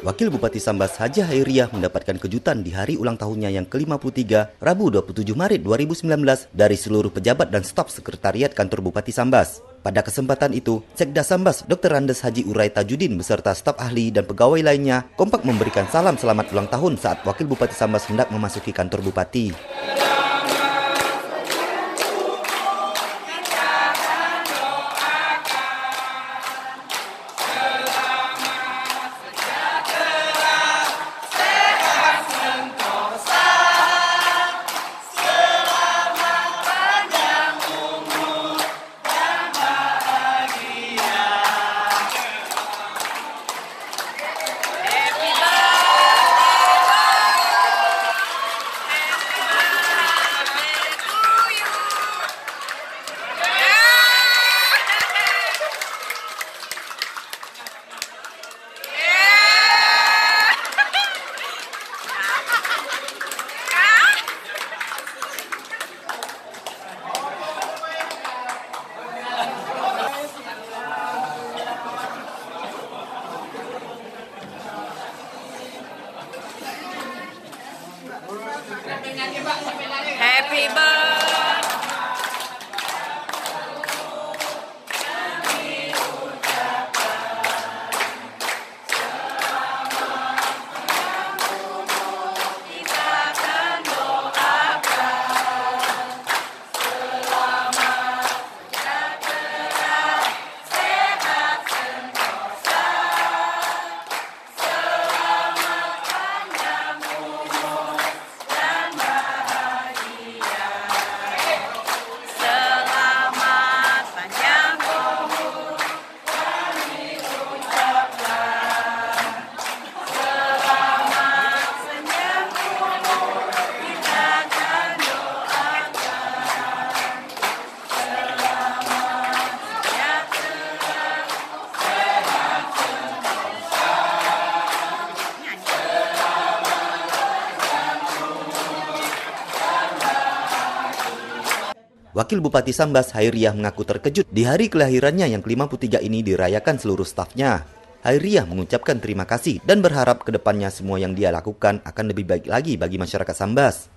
Wakil Bupati Sambas Haji Hairiah mendapatkan kejutan di hari ulang tahunnya yang ke-53, Rabu 27 Maret 2019 dari seluruh pejabat dan staf sekretariat kantor Bupati Sambas. Pada kesempatan itu, Sekda Sambas Dr. Andes Haji Urai Tajudin beserta staf ahli dan pegawai lainnya kompak memberikan salam selamat ulang tahun saat Wakil Bupati Sambas hendak memasuki kantor Bupati. Happy birthday. Wakil Bupati Sambas Hairiah mengaku terkejut di hari kelahirannya yang ke-53 ini dirayakan seluruh stafnya. Hairiah mengucapkan terima kasih dan berharap ke depannya semua yang dia lakukan akan lebih baik lagi bagi masyarakat Sambas.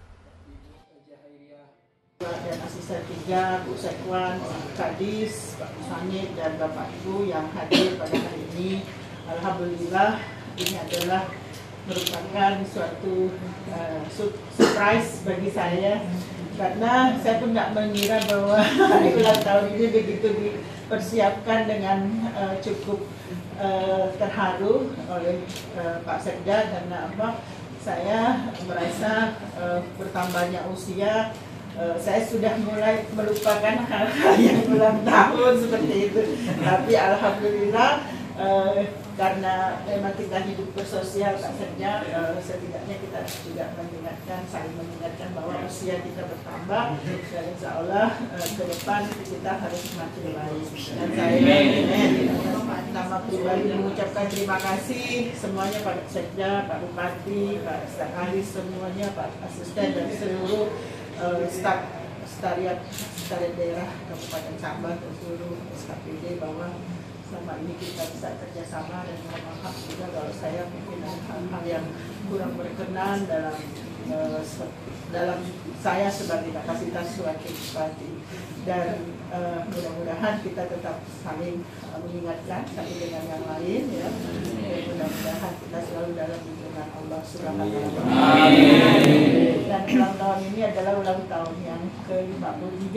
Dan asisten 3, Bu Sekwan, Kadis, Pak Sanit, dan Bapak Ibu yang hadir pada hari ini. Alhamdulillah, ini adalah merupakan suatu surprise bagi saya. Karena saya pun tidak mengira bahwa hari ulang tahun ini begitu dipersiapkan dengan cukup terharu oleh Pak Sekda, karena apa? Saya merasa bertambahnya usia, saya sudah mulai melupakan hal-hal yang ulang tahun seperti itu. Tapi alhamdulillah, karena memang kita hidup bersosial, Sekda, setidaknya kita juga saling mengingatkan bahwa usia kita bertambah, dan insya Allah ke depan kita harus semakin baik. Dan saya nama pribadi mengucapkan terima kasih semuanya, Pak Sekda, Pak Bupati, Pak staf ahli semuanya, Pak asisten, dan seluruh staf sekretariat daerah Kabupaten Sambas dan seluruh SKPD, bahwa selama ini kita bisa kerjasama, dan mohon maaf juga kalau saya mungkin ada hal-hal yang kurang berkenan dalam saya sebagai kapasitas wakil bupati. Dan mudah-mudahan kita tetap saling mengingatkan satu dengan yang lain, ya. Mudah-mudahan kita selalu dalam lindungan Allah Subhanahu wa Ta'ala. Dan ulang tahun ini adalah ulang tahun yang ke-53.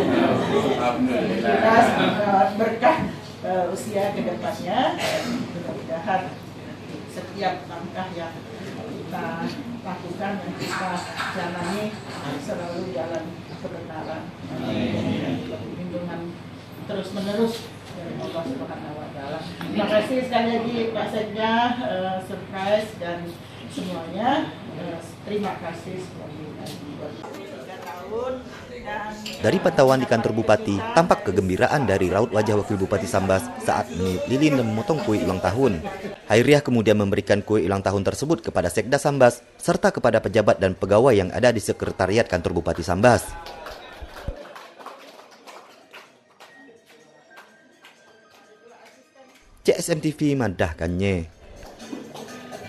Kita berkah usia ke depannya, mudah-mudahan setiap langkah yang kita lakukan dan kita jalani selalu jalan kebenaran, lindungan terus-menerus dari Allah Subhanahu wa Ta'ala. Terima kasih sekali lagi Pak Sekda, surprise dan semuanya. Terima kasih sekali lagi. 3 tahun. Dari pantauan di kantor Bupati, tampak kegembiraan dari raut wajah Wakil Bupati Sambas saat meniup lilin dan memotong kue ulang tahun. Hairiah kemudian memberikan kue ulang tahun tersebut kepada Sekda Sambas, serta kepada pejabat dan pegawai yang ada di sekretariat kantor Bupati Sambas. CSM TV madahkannya.